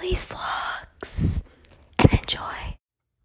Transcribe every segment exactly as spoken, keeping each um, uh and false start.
Neally's vlogs and enjoy.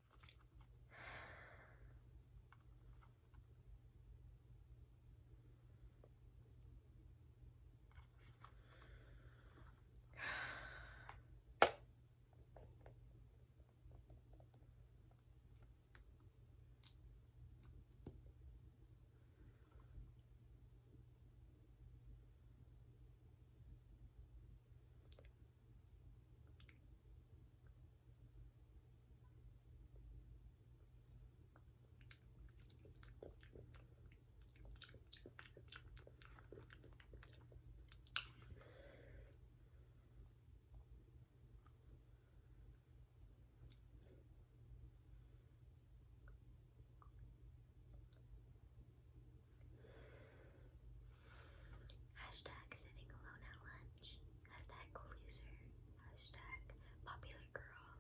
Hashtag sitting alone at lunch. Hashtag loser. Hashtag popular girl.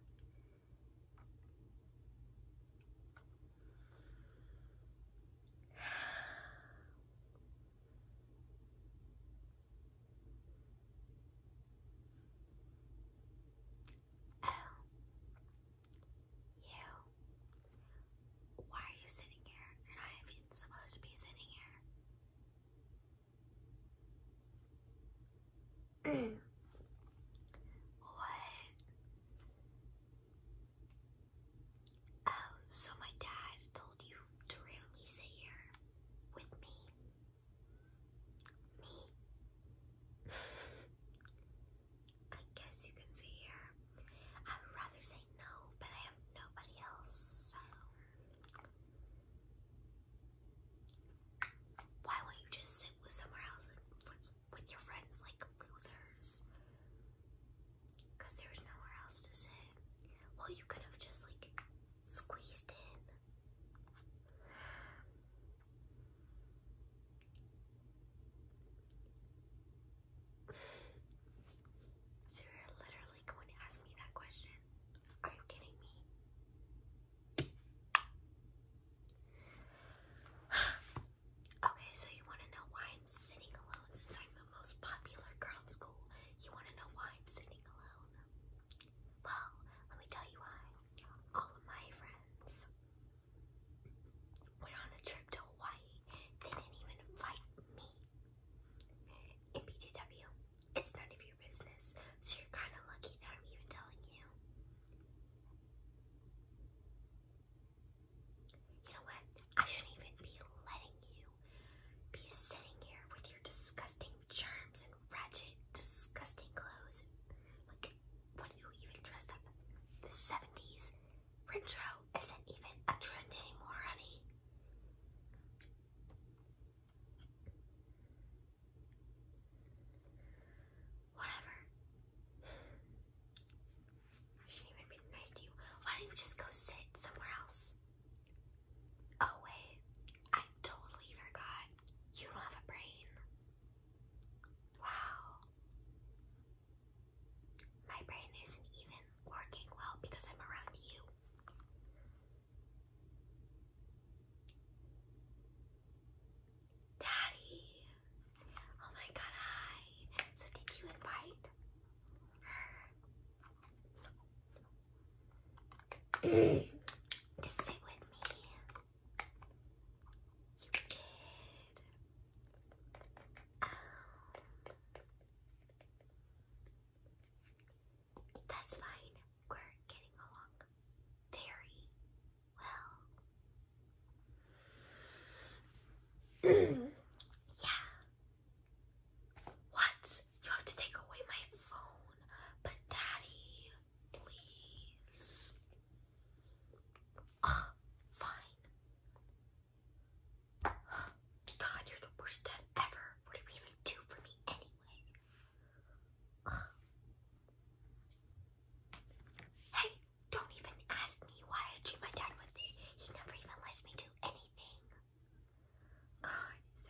Oh. You. Why are you sitting here and I ain't supposed to be sitting here? What? Oh, so my dad told you to randomly sit here with me. Me? I guess you can sit here. I would rather say no, but I have nobody else, so why won't you just sit with somewhere else and with, with your friends like losers? Because there's nowhere else to sit. Well, you could have just like squeezed in. So you're literally going to ask me that question? Are you kidding me? Okay, so you want to know why I'm sitting alone since I'm the most popular girl in school. You want to know why I'm sitting alone? Well, let me tell you why. All of my friends went on a trip to Hawaii. They didn't even invite me. In B T W, it's none of your business, so you're kind of lucky that I'm even telling you. You know what? I shouldn't even be letting you be sitting here with your disgusting germs and ratchet, disgusting clothes. Like, what are you even dressed up? The seventies retro isn't even a trend anymore, honey. Whatever. I shouldn't even be nice to you. Why don't you just go sit somewhere else? Oh wait, I totally forgot. You don't have a brain. Wow. My brain isn't even working well because I'm around you. Daddy. Oh my god, hi. So did you invite her to sit with me? You did. Oh. That's fine. We're getting along very well. Yeah. What? You have to take away my phone. But Daddy, please. Ugh, fine. God, you're the worst dad ever. What do you even do for me anyway? Ugh. Hey, don't even ask me why I treat my dad with it. He never even lets me do anything. God, is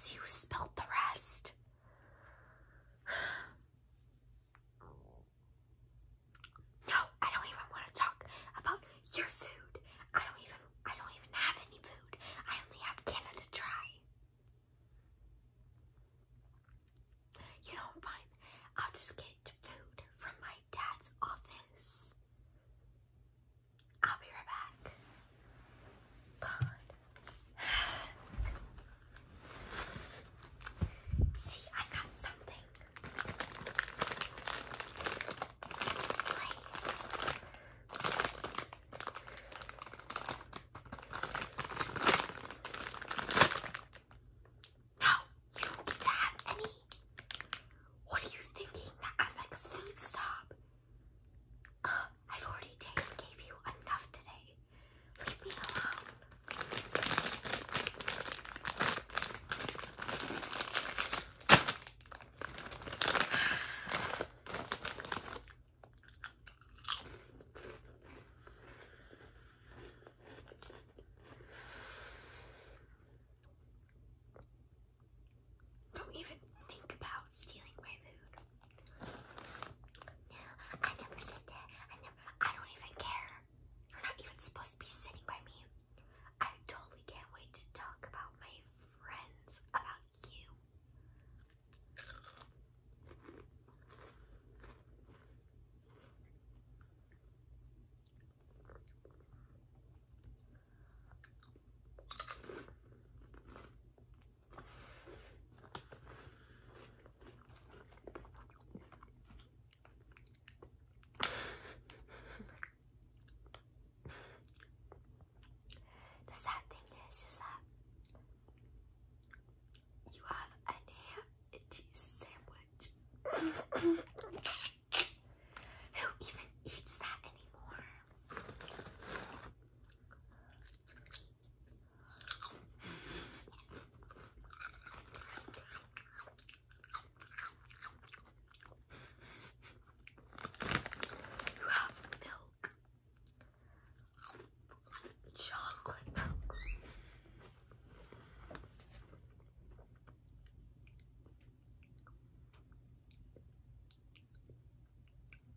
because you spilled the rest. No, I don't even want to talk about your food. I don't even, I don't even have any food. I only have Canada Dry. You know, fine. I'll just get food from my dad's office. I'll be right back. God. See, I got something. No, you don't get to have any. What are you thinking? That I'm like a food snob? Uh, I've already taken, gave you enough today. Leave me alone. Don't even think about stealing my food. No, I never said that. I never, I don't even care. You're not even supposed to be sitting by me. I totally can't wait to talk about my friends, about you. The sad thing is, is that you have an ham and cheese sandwich. Who even eats that anymore? You have milk. Chocolate milk.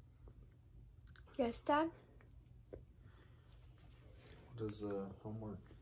Yes, Dad? What is uh, homework?